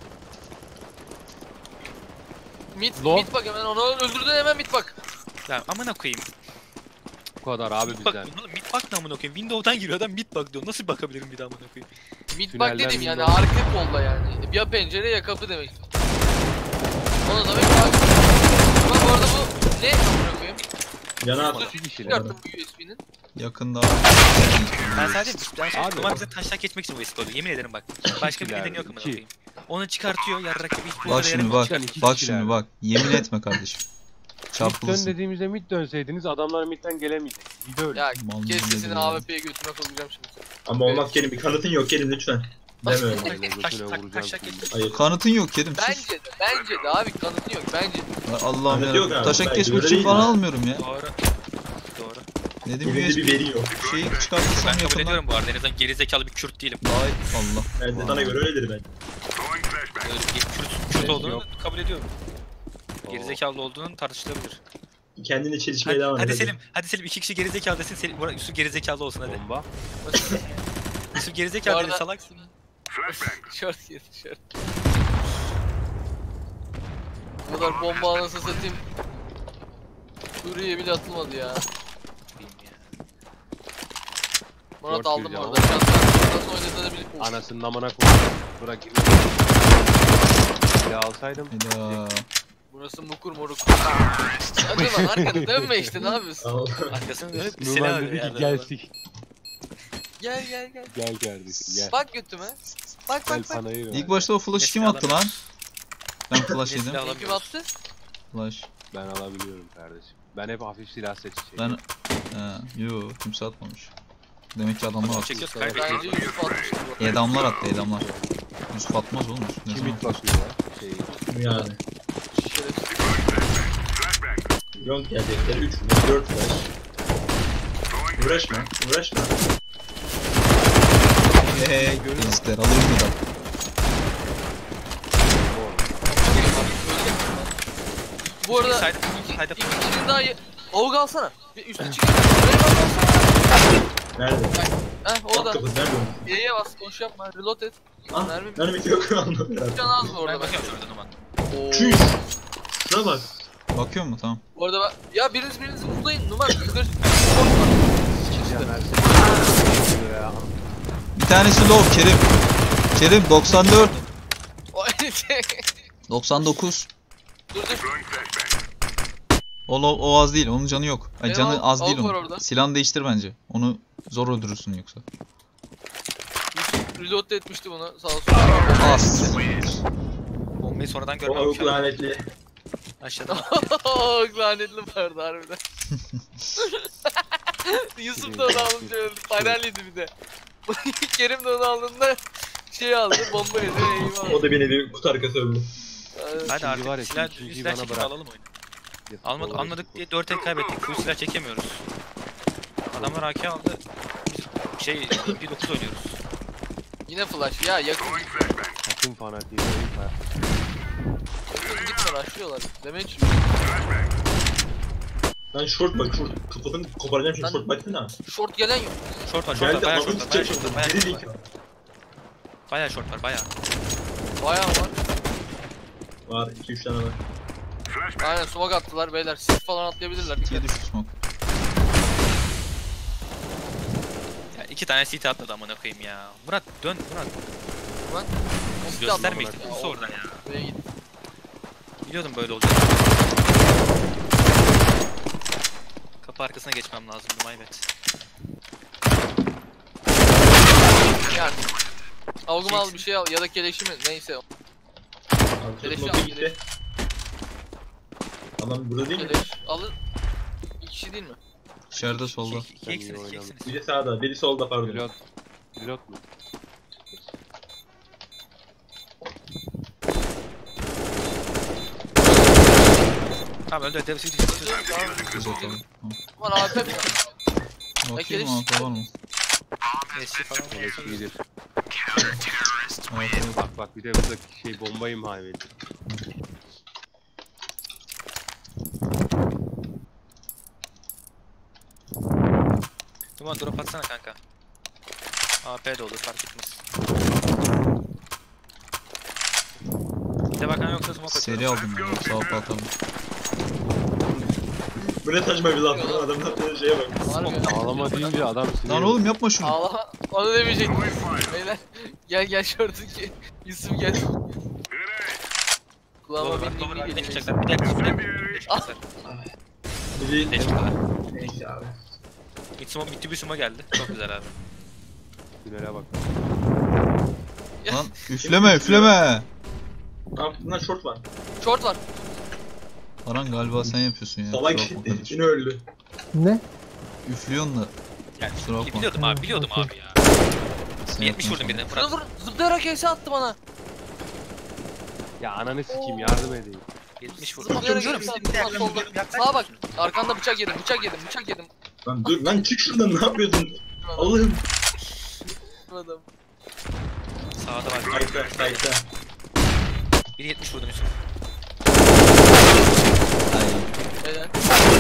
Mid, Low. mid bak hemen onu öldürdün hemen mid bak. Ya amına koyayım. Bu kadar abi Mid bak bizden. diyor. Mid bak ne amına koyayım. Windows'dan giriyor adam mid bak diyor. Nasıl bakabilirim bir daha amına koyayım? Mid Tünelden bak dedim yani window. arka kolda yani. Ya pencere ya kapı demek. Onu da bir bak. Ama bu arada bu ne amına koyayım? Yana at. İki kişiler. Çıkarttım bu U S B'nin. Yakında. Ben sadece ben sadece Abi. Numan bize taşak geçmek için bu eski oluyor. Yemin ederim bak. Başka bir İkiler, nedeni yok amına iki. koyayım. Onu çıkartıyor yarrak gibi hiç Bak şimdi bak. çıkan iki Bak kişiler. şimdi bak. Yemin etme kardeşim. Mid dön Çarpılısın. dediğimizde mid dönseydiniz adamlar midden gelemeyecek. Bir de öyle. Ya Mal kes mal sesini dedi A ya. W P'ye götüne koyacağım şimdi. Ama olmaz Kerim, bir kanıtın yok Kerim lütfen. Deme öyle. Böyle Taş- götüne taş- vuracağım taşak şimdi. geçmek. Hayır. Kanıtın yok Kerim. Sus. Bence de, bence de abi kanıtı yok bence. Ya Allah'ım Kanıt yok ya. abi, Taşak belki geçmek öyle için değil falan ya. almıyorum ya. Doğru. Doğru. Dedim Kerim'de bir U S B veri yok. şeyi çıkartırsam Ben kabul yakından. ediyorum bu arada. En azından gerizekalı bir Kürt değilim. Ay Allah. Ben de sana göre öyledir ben. Öyle bir Kürt, Kürt olduğunu yok. kabul ediyorum. Oo. Gerizekalı olduğunun tartışılabilir. Kendine çelişmeye Hadi, devam et. hadi Selim, hadi Selim iki kişi gerizekalı desin. Selim, Murat, Yusuf gerizekalı olsun hadi. Bomba. Yusuf Bu gerizekalı arada- dedi salaksın. Şort yedi şort. Bu kadar bomba anasını satayım. Suriye'ye bile atılmadı ya. Murat Short aldım gireceğim orada. ama. Şanslar nasıl oynadığını bilip. Of. Anasının amına koyayım. Bırak git. Ya alsaydım. Hayda. Burası mukur moruk. Hadi lan arkada dönme işte ne yapıyorsun? Al. Arkasını dönüp bir seni Numan arıyor dedi ki yani. gelsin. Gel gel gel. Gel kardeşim gel. Bak götüme. Bak Gel bak bak. panayır ver. İlk başta o flash'ı kim attı lan? Ben flash Nesli yedim. alamıyoruz. Kim attı? Flash. Ben alabiliyorum kardeşim. Ben hep hafif silah seçeceğim. Ben... Ha, yo kimse atmamış. Demek ki adamlar attı. Çekiyoruz Bence kaybediyoruz. Yusuf atmıştı bu. Edamlar attı edamlar. Yusuf atmaz oğlum. Yusuf ne Kim zaman? mid bakıyor ya? Şey, Yani. Şerefsiz. Yok gelecekler. üç, dört flash. Uğraşma, uğraşma. Hey Bizler alırım bir daha. Bu arada Side- iki, side- iki kişinin daha ye... Avuk alsana. Bir üstü çıkıyor. Buraya bak alsana. Nerede? Heh Alt orada. kapısı nerede onun? Y'ye bas koş yapma. Reload et. Ah, Mermi mermi bitiyor. Anladım. can az mı Ben orada bak. bakıyorum şurada Numan. Oo. Çüş. Şuna bak. Bakıyor mu? Tamam. Bu arada bak. Ya biriniz birinizi uzayın. Numan yukarı. Korkma. ya. Bir tanesi low Kerim. Kerim doksan dört. O doksan dokuz. Dur dur. O, o, o az değil. Onun canı yok. Ay, Benim canı av- az değil avuk var onun. orada. Silahını değiştir bence. Onu zor öldürürsün yoksa. Yusuf reload da etmişti bunu sağ olsun. Az. Bombayı sonradan O görmem. avuk lanetli. Aşağıda. Oh lanetli vardı harbiden. Yusuf da onu alınca öldü. Panel yedi bir de. Kerim de onu aldığında şey aldı. Bomba yedi. Eyvah. O da beni bir kutu arkası öldü. Ee, Hadi İkinci var ya, artık silah, ikinciyi silah bana çekip bırak. alalım oyunu. Almadık, almadık diye dört el kaybettik. Full silah çekemiyoruz. Adamlar A K aldı. Biz şey M P dokuz oynuyoruz. Yine flash ya yakın Takım fanatiği. zayıf ha. yakın gitme rushlıyorlar. Demek ki Ben short bak, short. Kafadan koparacağım şimdi, Ben- short baksana. short gelen yok. Short var, short var, Geldi, bayağı adamı short var, bayağı tutacak short var, short'tan. bayağı Geri short değil. var. Bayağı short var, bayağı. Bayağı var. Var, iki üç tane var. Aynen smoke attılar beyler. Siz falan atlayabilirler. Dikkat İkiye et. düştü smoke. Ya iki tane C T atladı amına koyayım ya. Murat dön Murat. Lan. Gösterme işte. Ya, Kus o- oradan ya. Buraya git. Biliyordum böyle olacak. kapı arkasına geçmem lazımdı Maybet. Yani. Avgumu al bir şey al ya da keleşi mi neyse. Abi Keleşi çok notu al, gitti. Adam burada değil mi? Keleş alın. İki kişi değil mi? İçeride solda. İki, iki, iki eksiniz, iki eksiniz. Biri sağda, biri solda pardon. Pilot. Pilot mu? Tamam öldü, öldü. Güzel tamam. Var A P mi? Bakayım keleş- mı var mı? Eski falan. Keleş iyidir. Evet, Bak bak bir de buradaki şey bombayı imha ediyor. Duman drop atsana kanka. A P de olur fark etmez. Bir de bakan yoksa smoke atıyorum. seri aldım ya. Sağ ol atalım. Bu ne saçma bir laf lan adamın yaptığı şeye bak. Harbi. Ağlama deyince adam sinirli. Lan oğlum yapma şunu. Ağlama. Onu demeyecektim. Beyler. Gel gel şuradaki. Yusuf gel. Kulağıma Doğru, bir bak, ninni doğru, bir de geliyor. çıkacaklar. Bir de bir de bir de çıkacaklar. Biri... Bir de çıkacaklar. Neyse abi. Mitsumo, Mitsubishi geldi. Çok güzel abi. Tünele bak. Lan üfleme üfleme. Ne yaptın lan short var. Short var. Aran galiba sen yapıyorsun ya. Salak Kusura bakma kardeşim. yine öldü. Ne? Üflüyorsun da Yani Kusura bakma. biliyordum abi, biliyordum Okey. abi ya. sen yetmiş yapma vurdum sonra. birine Şuna Fırat. vur. Zıplayarak kese attı bana. Ya ananı sikeyim yardım edeyim. yetmiş vurdum. Zıplayarak Diyorum, kese attı. bir Bak dakika, solda. diyorum, yaklaş. Sağa bak. Arkanda bıçak yedim. Bıçak yedim. Bıçak yedim. Lan dur lan çık şuradan ne yapıyorsun? Allah'ım. Adam. Sağda var. Kayıtta kayıtta. bir yetmiş vurdum Yusuf. Ay, Helal.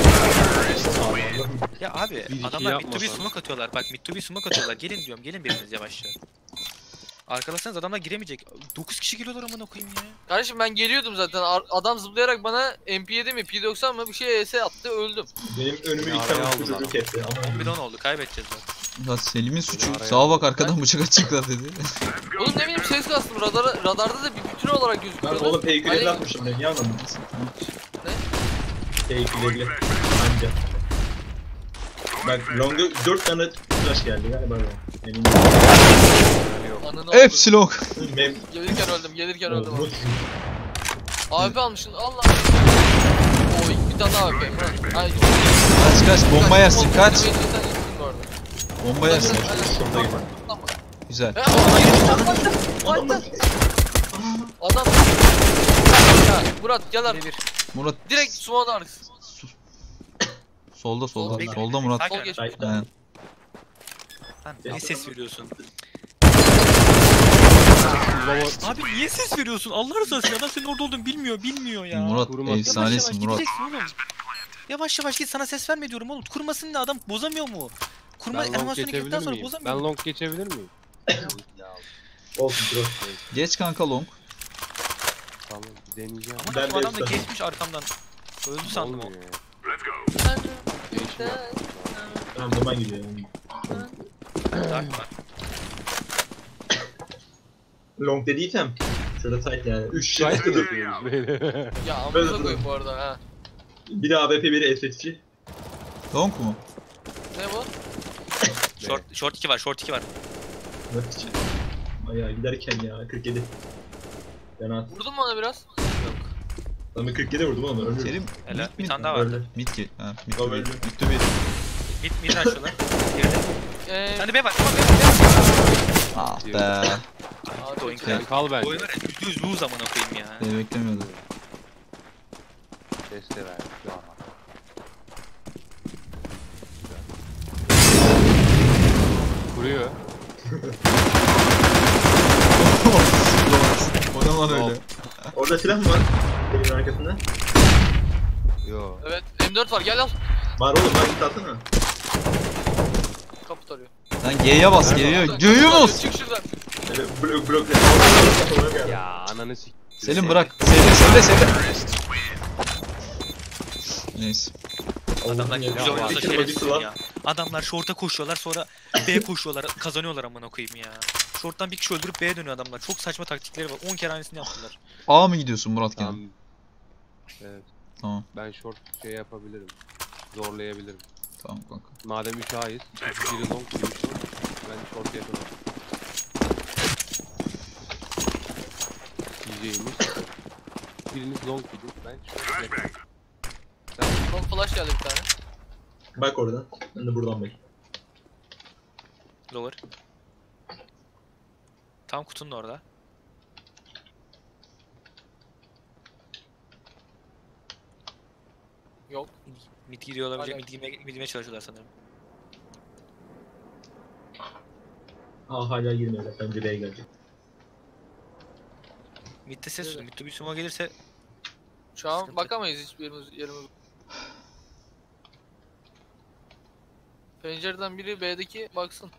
Ya abi Bir iki adamlar yapma Mitsubishi sen. smoke atıyorlar. Bak Mitsubishi smoke atıyorlar. Gelin diyorum. Gelin biriniz yavaşça. Arkalasanız adamlar giremeyecek. dokuz kişi geliyorlar amına koyayım ya. Kardeşim ben geliyordum zaten. Ar- Adam zıplayarak bana M P yedi mi P doksan mı bir şey E S attı öldüm. Benim önümü Ya, iki tane araya çocuk aldılar. etti ama. Bir de on oldu. Kaybedeceğiz zaten. ya Selim'in suçu. araya- Sağa bak arkadan bıçak açıklar dedi. Oğlum ne bileyim ses kastım. Radara, radarda da bir bütün olarak Ben gözüküyordu. oğlum P iki elli Hani- atmışım ben niye anladın? Ne? P iki elli. Anca. Bak Long'a dört tane flash geldi galiba ben. Benim Ananı Hepsi long. mem... Gelirken öldüm, gelirken öldüm. Umut. A P almışsın, Allah. Oo, bir tane daha A P. Murat. Ay, Kaç kaç bomba yersin kaç. Beni bir tane üstün bu arada. Bomba yersin. Şurada gibi. Tamam. Güzel. He, adam baktım, baktım. Adam. Ya, Murat gel artık. Murat Direkt Sumo'nun arkası. solda solda. Solda. Solda Murat. Sol geç. Kayıtta. Aynen. Lan niye ses veriyorsun? Baba Abi niye ses veriyorsun? Allah razı olsun. Adam senin orada olduğunu bilmiyor, bilmiyor ya. Murat Kurma. Yavaş yavaş efsanesin Murat. gideceksin oğlum. Yavaş yavaş git, sana ses verme diyorum oğlum. Kurmasın ne, adam bozamıyor mu? Kurma ben long animasyonu girdikten geçebilir sonra miyim? bozamıyor. Ben long geçebilir miyim? Ya, Olsun bro. Geç kanka long. tamam deneyeceğim. Ama Ben bu adam da de- geçmiş arkamdan. Öldü sandım o. Olmuyor ya. Değişim Tamam zaman gidiyor. Dark var. Long dediysem. Şurada site yani. üç Şahit şirketi dur. yapıyoruz böyle. Ya Böyle amına koyayım bu arada ha. Biri A W P biri S S C. Long mu? Ne bu? Short, short iki var, short iki var. Nasıl için? Bayağı giderken ya kırk yedi. Fena. Vurdun mu ona biraz? Yok. Adamı kırk yedi vurdum oğlum öldü. Selim Helal. mid Bir mi? tane daha vardı. Öldü. Mid ki. Ha mid to Tamam, mid. öldü. Mid to mid. Mid, mid açıyorlar. Geride. Eee... Sen de B var. Tamam B var. Ah be. Abi, Oyun Sen kal bence. Oyun var ya, yüzde yüz lose amına koyayım ya. Beni beklemiyordum. Deste ver. Ya. Kuruyor. O ne lan öyle? Orada silah mı var? Benim arkasında. Yo. Evet M dört var gel al. Var oğlum var git alsana. Kapı tarıyor. Lan G'ye bas G'ye. G'ye bas. Çık şuradan. Böyle blok blok. Ya ananı sik. Selim bırak. Selim Selim Selim. Neyse. Adamlar Ya, güzel ya, oynuyorsa bir şerefsiz kere ya. Adamlar short'a koşuyorlar, sonra B koşuyorlar, kazanıyorlar amına koyayım ya. Short'tan bir kişi öldürüp B'ye dönüyor adamlar. Çok saçma taktikleri var. on kere aynısını yaptılar. A mı gidiyorsun Murat gene? Tamam. Evet. Tamam. Ben short şey yapabilirim. Zorlayabilirim. Tamam kanka. Madem üç A'yız. Biri long, biri short. Ben short yakınım. Diyeceğimiz. Biriniz long gidin. Ben short yakınım. Long flash geldi bir tane. Bak oradan. Ben de buradan bak. Lower. Tam kutunun orada. Yok. Mid giriyor olabilecek, Hala. mid girmeye, mid girmeye çalışıyorlar sanırım. Aa hala girmedi. Bence B'ye gelecek. Mid'de ses Evet. duydum. Mid'de bir sumo gelirse Şu an Sıkıntı. bakamayız hiçbirimiz yerimiz. Pencereden biri B'deki baksın.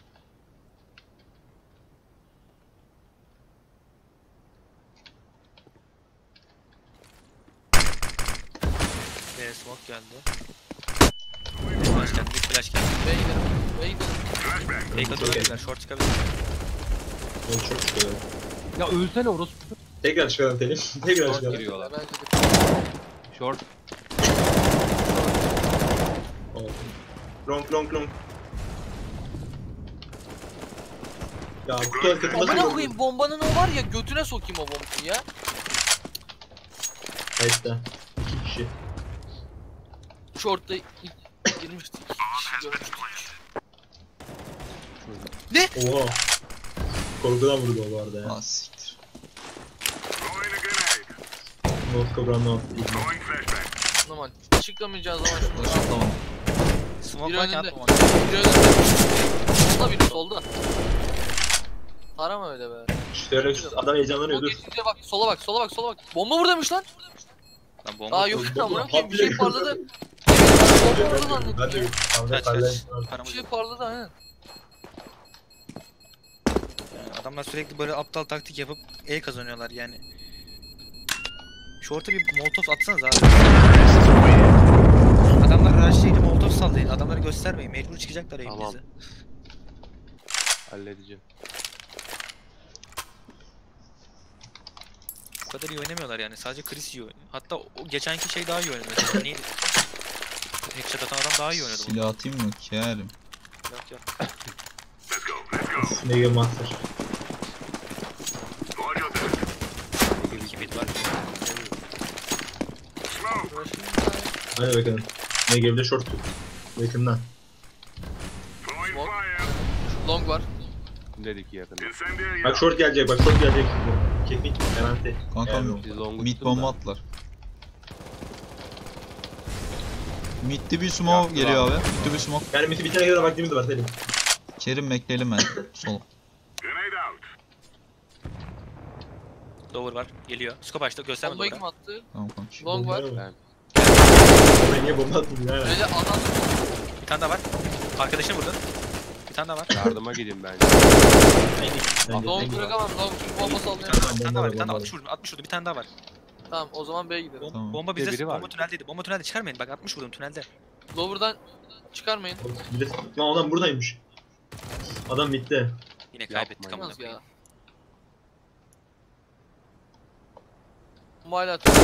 B smoke geldi. Flash geldi, bir flash geldi. B'ye gidelim. B'ye gidelim. Fake atabilirler, short çıkabilir. Yol çok çıkıyor. Ya ölsene orospu. Tekrar çıkalım Telim. Tekrar Short çıkalım. giriyorlar. Bence de. Short. Oldu. Long long long. Ya kutu arkasında Amına nasıl koyayım bombanın o var ya götüne sokayım o bombayı ya. Kayıtta. İki kişi. Short'ta ilk girmiştik. İki kişi görmüştük. Oha. Korkudan vurdu o bu arada ya. Ah siktir. North Cobra'nın altı. Normal. Çıkamayacağız zaman şimdi. Flash atamadım. Smoke Bir varken önünde. atma onu. Bir önünde. Solda biri solda. Arama öyle be. Şöyle adam heyecanlanıyor O dur. geçince bak sola bak sola bak sola bak. Bomba buradaymış lan. Lan bomba Aa yok bomba- işte amına koyayım bir bomba- şey parladı. Bomba orada Ben zannettim de ya. ben de Kaç, paralel- kaç. Bir paramız şey yok. parladı aynen. Yani adamlar sürekli böyle aptal taktik yapıp el kazanıyorlar yani. Short'a bir molotof atsanız abi. Adamlar rush'layınca molotof sallayın. Adamları göstermeyin. Mecbur çıkacaklar Tamam. elimizde. Halledeceğim. Bu kadar iyi oynamıyorlar yani. Sadece Chris iyi oynuyor. Hatta o geçenki şey daha iyi oynadı mesela. Neydi? Headshot atan adam daha iyi oynadı. bunu. Silah atayım mı Kerim? Yok yok. Mega Master. İki bit var. Hadi bakalım. Mega bir de short tut. Yakından. Smoke. Long var. Dedik yakın. Bak short gelecek bak short gelecek. Keklik garanti. Kanka Yani Biz long'u mid tutun bomba da. attılar. Mid'de bir smoke Yaptı geliyor abi. abi. Mid'de bir smoke. Yani miti bitene kadar vaktimiz var Selim. Kerim bekleyelim ben. Sol. Lower var. Geliyor. Scope açtı. Gösterme Bombayı Lower'a. kim attı? Tamam kanka. Long var. Ben. Ben niye bomba attım ya? Öyle adam Bir tane daha var. Arkadaşını vurdu. Bir tane daha var. Yardıma gidin bence. Ben de- long ben de- bırakamam. Long çünkü bomba Bir sallıyor. tane daha var. Bir tane daha var. Bir tane Bomba daha var. altmış vurdum. altmış vurdum. Bir tane daha var. Tamam o zaman B'ye gidelim. Bom Tamam. Bomba Bir de bizde. biri Bomba varmış. tüneldeydi. Bomba tünelde çıkarmayın. Bak altmış vurdum tünelde. Lower'dan çıkarmayın. Bir de lan adam buradaymış. Adam bitti. Yine kaybettik Yapmayın. ama. Çıkamaz ya. Bomba hala atıyor.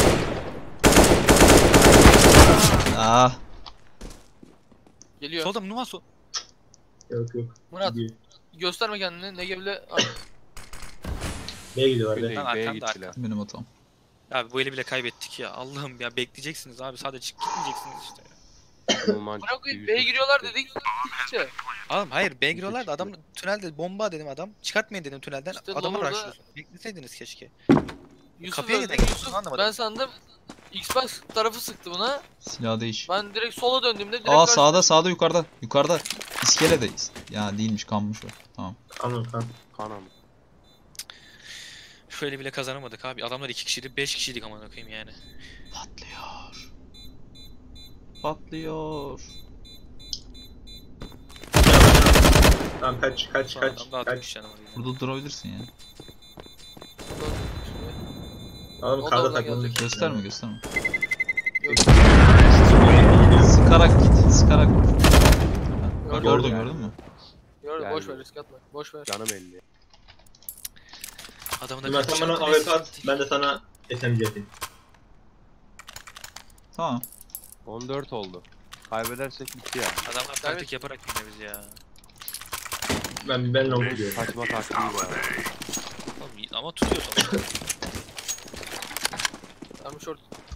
Ah. Geliyor. Solda mı? Numan sol. Yok yok. Murat Gidiyor. gösterme kendini. Negeb'le B'ye gidiyorlar Güney be. Tamam, B'ye arkanda, gittiler. Benim hatam. Abi bu eli bile kaybettik ya. Allah'ım ya bekleyeceksiniz abi. Sadece çık gitmeyeceksiniz işte. Numan Bırak çıktı, B'ye Yusuf giriyorlar çıktı. dedik. İşte. Oğlum hayır B giriyorlar da adam tünelde bomba dedim adam. Çıkartmayın dedim tünelden. İşte Adamı Lower'da- rushlıyorsun. Bekleseydiniz keşke. Yusuf Kapıya öldü. neden Yusuf anlamadım. ben sandım Xbox tarafı sıktı buna. Silah değiş. Ben direkt sola döndüğümde direkt Aa karşı- sağda sağda yukarıda. Yukarıda. İskeledeyiz. Ya değilmiş kanmış o. Tamam. Anladım tamam. Kanam. Şöyle bile kazanamadık abi. Adamlar iki kişiydi, beş kişiydik amına koyayım yani. Patlıyor. Patlıyor. Tamam kaç kaç Son kaç adam da kaç. atmış canım. Burada durabilirsin ya. Adam O da karda oradan takmalı. gelecek. Gösterme gösterme. Yok. Sıkarak git. Sıkarak git. Gördüm. Gördün yani. gördün mü? Gördüm boş ver Yani. risk atma. Boş ver. Canım elli. Adamın da Ömer sen bana A W P at. Ben de sana S M G atayım. Tamam. on dört oldu. Kaybedersek bitti ya. Adamlar taktik yaparak yine biz ya. Ben ben long gidiyorum. Saçma taktiği var. Oğlum, ama tutuyor sonuçta. Tamam short.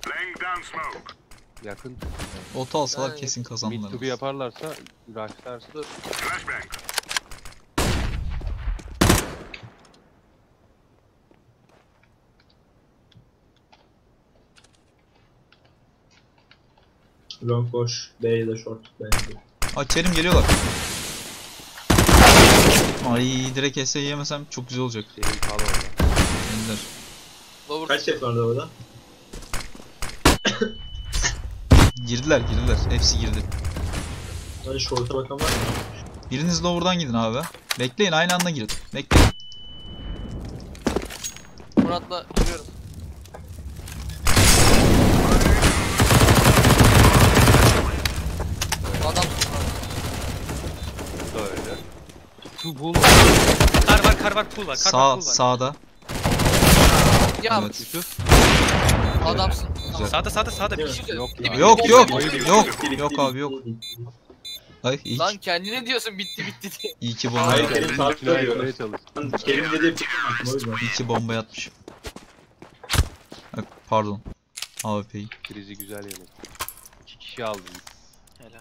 Yakın. Ota alsalar Yani kesin Mid kazanırlar. to be yaparlarsa rushlarsın. Dur. Long boş. B ya da short bence. Aa Kerim geliyorlar. Ay direkt S yemesem çok güzel olacak. Senin kal orada. Ender. Lower. Kaç set vardı orada? Girdiler girdiler. Hepsi girdi. Hani short'a bakan var mı? Biriniz lower'dan gidin abi. Bekleyin aynı anda girin. Bekleyin. Murat'la giriyorum. Adam Böyle. Şu bul. Kar var kar var pool var. Kar var Sağ pool var. sağda. ya Evet. Yusuf. adamsın. Güzel. Sağda sağda sağda Değil bir mi? kişi. Yok ya. Yok yok Oyun yok. Bitti, Yok bitti, abi yok. bitti, bitti. Ay iyi. Lan kendine diyorsun bitti bitti diye. İyi ki bomba Hayır, yaptım. Kerim Kendini farklı tünel diyor. yapmaya çalış. Lan Kerim dediği bir şey yaptım o yüzden. İyi ki bomba yatmış. Pardon. A W P'yi. Krizi güzel yemek. İki kişi aldım. Helal.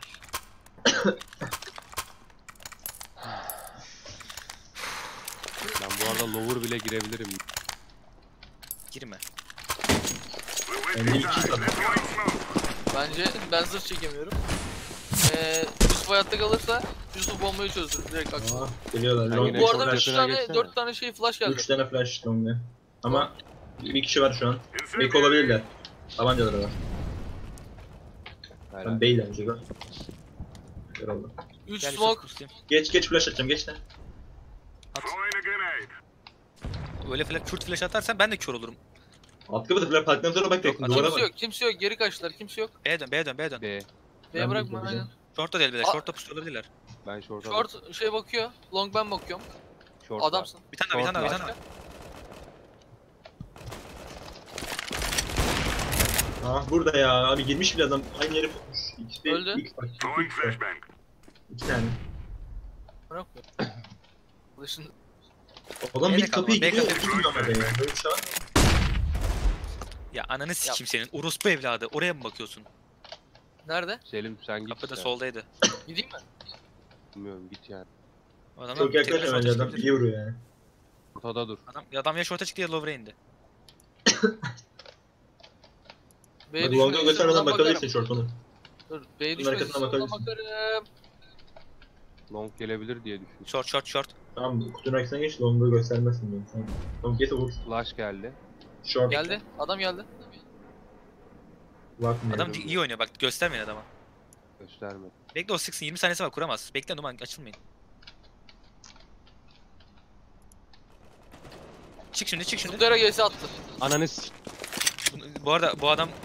Ben bu arada lower bile girebilirim. Girme. Yani iki kadar. Bence ben zırh çekemiyorum. Eee Yusuf hayatta kalırsa Yusuf bombayı çözdür direkt akşam. Aa, geliyorlar. Ben Long yine Bu boş arada çok üç yakına tane geçsene. dört tane şey flash geldi. üç tane flash long'da. Ama bir kişi var şu an. Bek olabilirler. Tabancaları var. Helal. Ben bey bence var. Herhalde. üç Gel smoke. Yusuf, Muslim. Geç geç flash atacağım geç de. Öyle flash, kürt flash atarsan ben de kör olurum. Alt kapıda flash parktan sonra bak Yok, tek duvara Kimse bak. yok kimse yok geri kaçtılar kimse yok. B'ye dön B'ye dön B'ye dön. B. B'ye Ben bırakma bakacağım. aynen. Short'ta değil bile. Aa. Short'ta push olabilirler. Ben short'a Short şey bakıyor. Long ben bakıyorum. Short var. Adamsın. Bir tane daha bir tane daha bir tane Başka? daha. Ah burada ya abi girmiş bile adam aynı yere tutmuş. İkisi de Öldü. ilk bak. İki, iki tane. Bırakmıyor. Dışında. Adam B'de bir kapıyı kalma, B gidiyor kapıyı gitmiyor ama be ya. Böyle bir şey var mı? Ya ananı sikeyim senin. Orospu evladı. Oraya mı bakıyorsun? Nerede? Selim sen git. Kapıda işte. soldaydı. Gideyim mi? Bilmiyorum git yani. Adamlar Çok tekrar yaklaşma short'a bence adam çıkabilir. iyi vuruyor yani. Ortada dur. Adam, ya adam ya short'a çıktı ya lower'a indi. B'ye Bak düşme. longa götürmeden Buradan bakabilirsin bakarım. short onu. Dur B'ye Bunun düşmesin. arkasına Buradan bakabilirsin. bakarım. Long gelebilir diye düşündüm. Short short short. Tamam kutunun arkasına geç longa göstermesin diyorum. Sen long gete vur. Flash geldi. Short. Geldi. Adam geldi. Bakmıyor. Adam iyi oynuyor bak göstermeyin adama. Gösterme. Bekle o sıksın yirmi saniyesi var kuramaz. Bekle Numan açılmayın. Çık şimdi çık şimdi. Tutlera G S attı. Ananı s***. Bu, bu arada bu adam...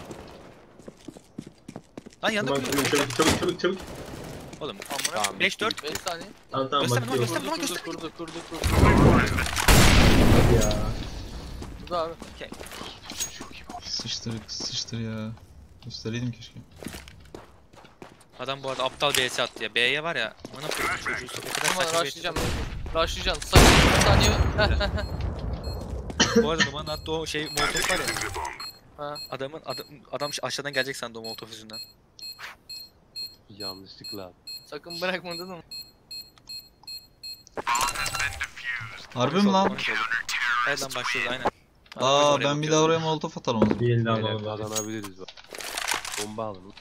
Lan yanında Tamam kuruyor. çabuk çabuk çabuk çabuk. Oğlum Amına. Tamam. beş dört. beş saniye. Tamam tamam Gösterme bak lan, yok. gösterme. Kurdu göster. kurdu kurdu kurdu kurdu. Hadi ya. Kurdu abi. Sıçtır sıçtır ya. Göstereydim keşke. Adam bu arada aptal B S attı ya. B'ye var ya. Bana koyayım çocuğu. O kadar Tamam saçma rushlayacağım. bir Rushlayacağım. Sakın bir saniye. Bu arada Numan'ın attığı o şey molotof var ya. Ha. Adamın adam, adam aşağıdan gelecek sandı o molotof yüzünden. Yanlışlıkla. Sakın bırakma dedim. Harbi on üç mi oldu, lan? on üç oldu. Evet lan başlıyoruz aynen. Adam Aa oraya ben bir bakıyor. daha oraya molotof atarım o zaman. Değil lan Beyler oğlum. kazanabiliriz bak. Bomba alın.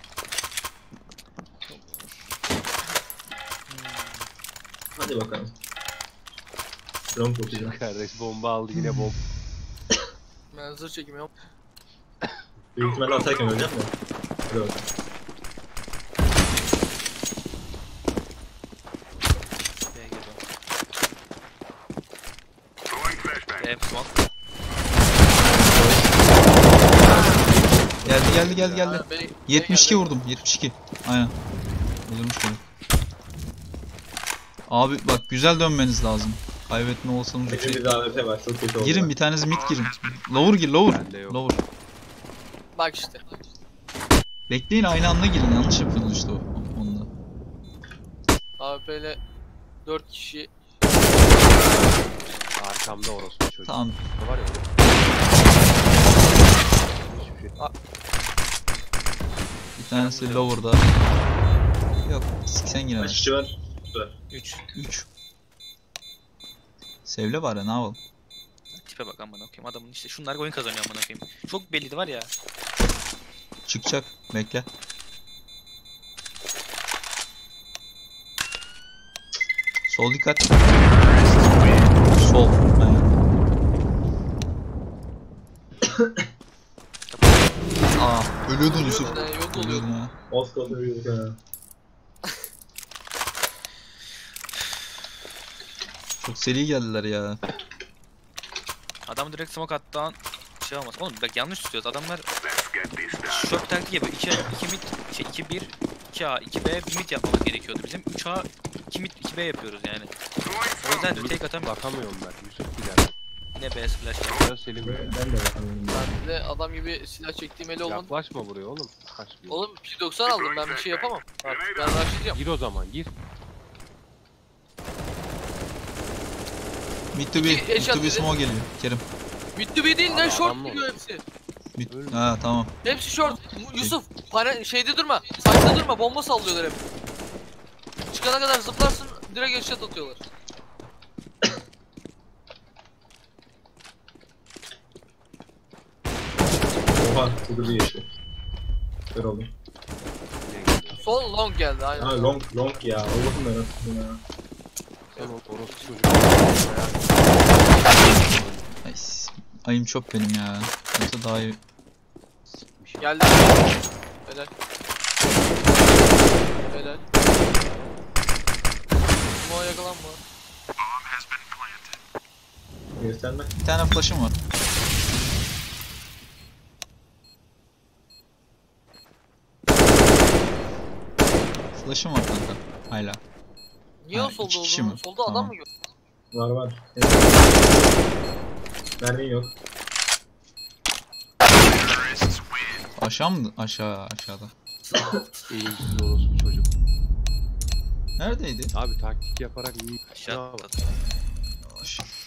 Hadi bakalım. Long çok güzel. Kardeş bomba aldı yine bomba. Ben zırh çekmiyorum. Büyük ihtimalle atarken öleceğim de. Hadi bakalım. B'ye geliyor. B smoke. Geldi geldi geldi geldi. Ha, B'ye- B'ye yetmiş iki geldi. vurdum. yetmiş iki. Aynen. Öldürmüş beni. Abi bak güzel dönmeniz lazım. Kaybetme olsanız Benim yüksek. bir A W P var çok kötü oldu. Girin bir tanesi mid girin. Lower gir lower. Bende yok. Lower. Bak işte. Bekleyin aynı anda girin. Yanlış yapıyorsunuz işte o. A P ile dört kişi. Arkamda orospu çocuk. Tamam. Var ya orospu. Hiçbir şey. Aa, Bir tanesi lower'da. Yok. Sen yine Kaç kişi var? üç. üç. Sevle var ya, ne yapalım? Tipe bak amına koyayım. Adamın işte şunlar oyun kazanıyor amına koyayım. Çok belliydi var ya. Çıkacak. Bekle. Sol dikkat. Sol. Aynen. Aa, ölüyordun Yusuf. Ölüyordun ha, yok oluyor. Ölüyordun ha. Az kaldı bir ha. Çok seri geldiler ya. Adam direkt smoke attan şey olmaz. Oğlum bak yanlış tutuyoruz. Adamlar short taktiği yapıyor. iki mid, şey iki bir, iki A, iki B, bir mid yapmamız gerekiyordu bizim. üç A, iki mid, iki B yapıyoruz yani. O yüzden de tek atamıyoruz. bakamıyorum ben. Yusuf gider. Yine B splash geldi. Ya Selim Ben ya. ben de bakamıyorum. Ben de adam gibi silah çektiğim eli olmadı. Yaklaşma buraya oğlum. Kaç bir. Oğlum P doksan aldım ben bir şey yapamam. Artık ben başlayacağım. Gir o zaman gir. Mid to be. İki Mid eşat to be dedi. smoke geliyor. Kerim. Mid to be değil Abi lan short adam mı gidiyor oldu? hepsi. Mid. Ölme. Ha tamam. Hepsi short. Mu- Yusuf pane şeyde durma. Saçta durma bomba sallıyorlar hep. Çıkana kadar zıplarsın direkt headshot atıyorlar. Oha, bu da geçti. Kör oldum. Nereye gidiyor? Sol long geldi aynen. Ha long long ya. Allah'ım yarabbim ya. Sen o orospu çocuk. Ay, s- ayım çok benim ya. Yoksa daha iyi. Bir şey. Geldi. Helal. Helal. Smoke'a yakalanma. Gösterme. Bir tane flash'ım var. Flash'ım var kanka. Hala. Niye Ha, o solda iki kişi olduğunu? mi? Solda adam Tamam. mı gördün? Var var. Mermin yok. Aşağı mı? Aşağı aşağıda. Eğimsiz orospu çocuk. Neredeydi? Abi taktik yaparak iyi. Aşağı Ya bak. atladı. Aş-